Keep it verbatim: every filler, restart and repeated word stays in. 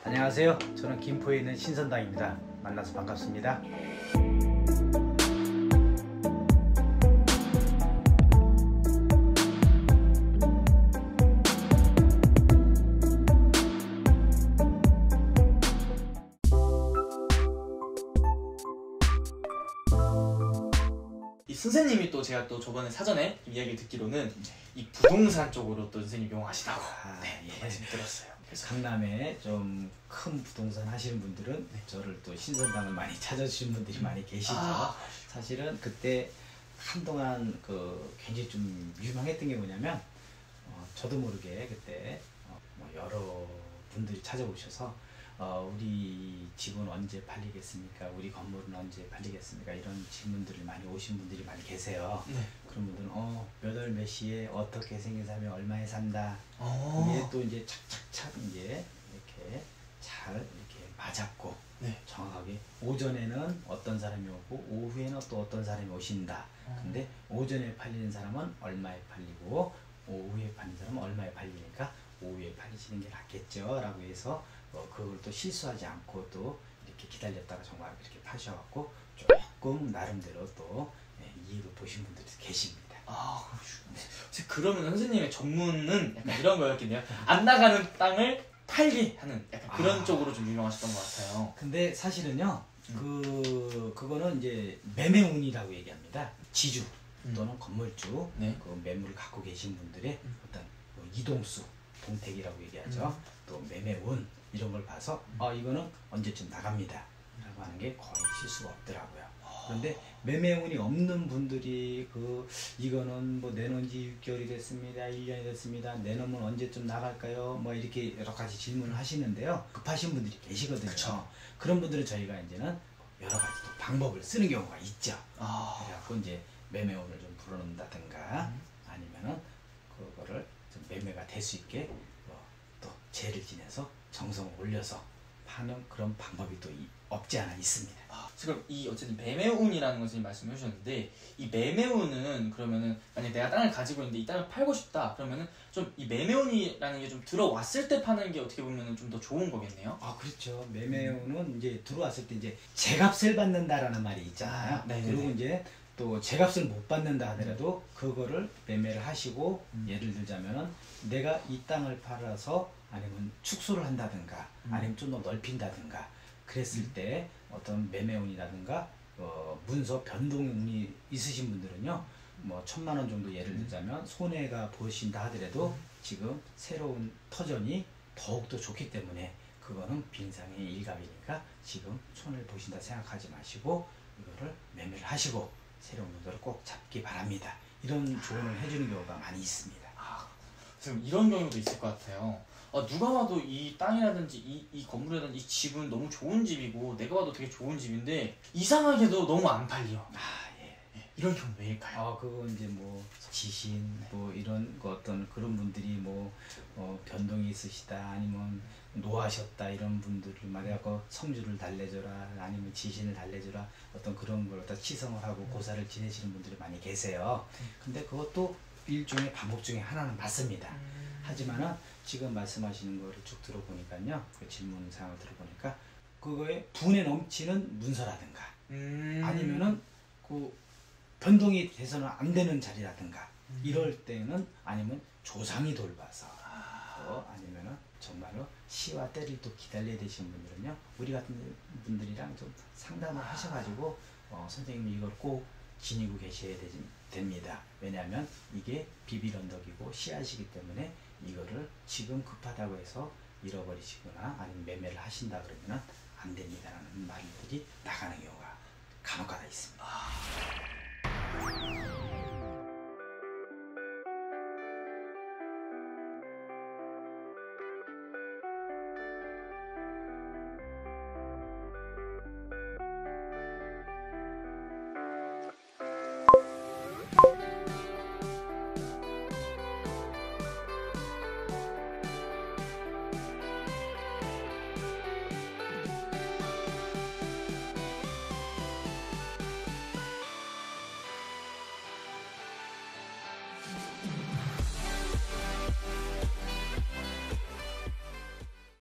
안녕하세요. 저는 김포에 있는 신선당입니다. 만나서 반갑습니다. 이 선생님이 또 제가 또 저번에 사전에 이야기를 듣기로는 이 부동산 쪽으로 또 선생님 용하시다고 아, 네, 예. 말씀 들었어요. 그래서 강남에 좀 큰 부동산 하시는 분들은 네. 저를 또 신선당을 많이 찾아주신 분들이 음. 많이 계시죠. 아. 사실은 그때 한동안 그 굉장히 좀 유명했던 게 뭐냐면 어, 저도 모르게 그때 어, 뭐 여러 분들이 찾아오셔서 어, 우리 집은 언제 팔리겠습니까? 우리 건물은 언제 팔리겠습니까? 이런 질문들을 많이 오신 분들이 많이 계세요. 네. 그런 분들은 어, 몇 월 몇 시에 어떻게 생긴 사람이 얼마에 산다. 이게 또 이제 착착착 이제 이렇게 잘 이렇게 맞았고 네. 정확하게 오전에는 어떤 사람이 오고 오후에는 또 어떤 사람이 오신다. 어. 근데 오전에 팔리는 사람은 얼마에 팔리고 오후에 팔리는 사람은 얼마에 팔리니까 오후에 팔리시는 게 낫겠죠 라고 해서 어, 그걸 또 실수하지 않고 또 이렇게 기다렸다가 정말 이렇게 파셔갖고 조금 나름대로 또 예, 이익을 보신 분들이 계십니다. 아, 네. 그러면 선생님의 전문은 약간 네. 이런 거였겠네요. 안 나가는 땅을 팔게 하는 약간 그런 아. 쪽으로 좀 유명하셨던 것 같아요. 근데 사실은요, 음. 그, 그거는 이제 매매운이라고 얘기합니다. 지주 음. 또는 건물주, 네. 그 매물을 갖고 계신 분들의 음. 어떤 뭐 이동수, 동택이라고 얘기하죠. 음. 또 매매운 이런 걸 봐서 음. 어, 이거는 언제쯤 나갑니다 라고 하는 게 거의 실수가 없더라고요. 그런데 매매운이 없는 분들이 그 이거는 뭐 내놓은 지 육 개월이 됐습니다. 일 년이 됐습니다. 내놓으면 언제쯤 나갈까요? 뭐 이렇게 여러 가지 질문을 하시는데요. 급하신 분들이 계시거든요. 그쵸. 그런 분들은 저희가 이제는 여러 가지 또 방법을 쓰는 경우가 있죠. 아. 그래갖고 이제 매매운을 좀 불어넣는다든가 음. 아니면은 그거를 좀 매매가 될 수 있게 뭐 또 재를 지내서 정성을 올려서 파는 그런 방법이 또 없지 않아 있습니다. 아, 지금 이 어쨌든 매매운이라는 것을 말씀해 주셨는데 이 매매운은 그러면은 만약 내가 땅을 가지고 있는데 이 땅을 팔고 싶다 그러면은 좀 이 매매운이라는 게 좀 들어왔을 때 파는 게 어떻게 보면은 좀 더 좋은 거겠네요. 아 그렇죠. 매매운은 음. 이제 들어왔을 때 이제 제값을 받는다라는 말이 있잖아요. 아, 그리고 이제 또 제값을 못 받는다 하더라도 그거를 매매를 하시고 음. 예를 들자면은 내가 이 땅을 팔아서 아니면 축소를 한다든가 음. 아니면 좀 더 넓힌다든가 그랬을 음. 때 어떤 매매운이라든가 어, 문서 변동운이 있으신 분들은요 뭐 천만 원 정도 예를 들자면 손해가 보신다 하더라도 음. 지금 새로운 터전이 더욱더 좋기 때문에 그거는 빈상의 일갑이니까 지금 손해를 보신다 생각하지 마시고 이거를 매매를 하시고 새로운 문서를 꼭 잡기 바랍니다. 이런 조언을 해주는 경우가 많이 있습니다. 아, 지금 이런 경우도 있을 것 같아요. 아, 누가 봐도 이 땅이라든지 이, 이 건물이라든지 이 집은 너무 좋은 집이고 내가 봐도 되게 좋은 집인데 이상하게도 너무 안 팔려. 아, 예. 예. 이런 경우 왜일까요? 아, 그거 이제 뭐 지신 네. 뭐 이런 거 어떤 그런 분들이 뭐 어, 변동이 있으시다 아니면 노하셨다 이런 분들을 말해갖고 성주를 달래줘라 아니면 지신을 달래줘라 어떤 그런 걸 갖다 치성을 하고 음. 고사를 지내시는 분들이 많이 계세요. 음. 근데 그것도 일종의 방법 중에 하나는 맞습니다. 음. 하지만은 지금 말씀하시는 거를 쭉 들어보니까요, 그 질문 사항을 들어보니까 그거에 분에 넘치는 문서라든가 음. 아니면은 그 변동이 돼서는 안 되는 자리라든가 음. 이럴 때는 아니면 조상이 돌봐서 아. 또 아니면은 정말로 시와 때를 또 기다려야 되시는 분들은요 우리 같은 분들이랑 좀 상담을 아. 하셔가지고 어, 선생님이 이걸 꼭 지니고 계셔야 되, 됩니다. 왜냐하면 이게 비빌언덕이고 씨앗이기 때문에 이거를 지금 급하다고 해서 잃어버리시거나 아니면 매매를 하신다 그러면 안 됩니다라는 말들이 나가는 경우가 간혹가다 있습니다. 아.